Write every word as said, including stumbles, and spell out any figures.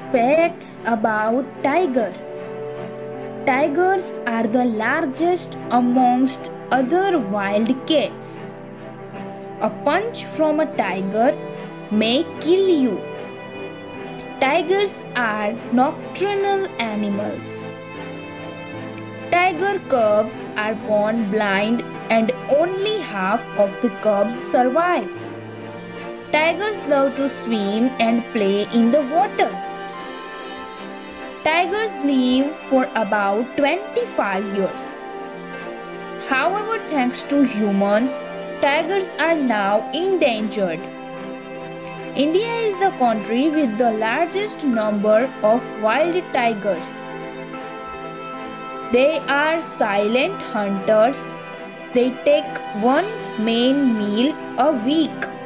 Facts about tiger. Tigers are the largest amongst other wild cats. A punch from a tiger may kill you. Tigers are nocturnal animals. Tiger cubs are born blind and only half of the cubs survive. Tigers love to swim and play in the water. Tigers live for about twenty-five years. However, thanks to humans, tigers are now endangered. India is the country with the largest number of wild tigers. They are silent hunters. They take one main meal a week.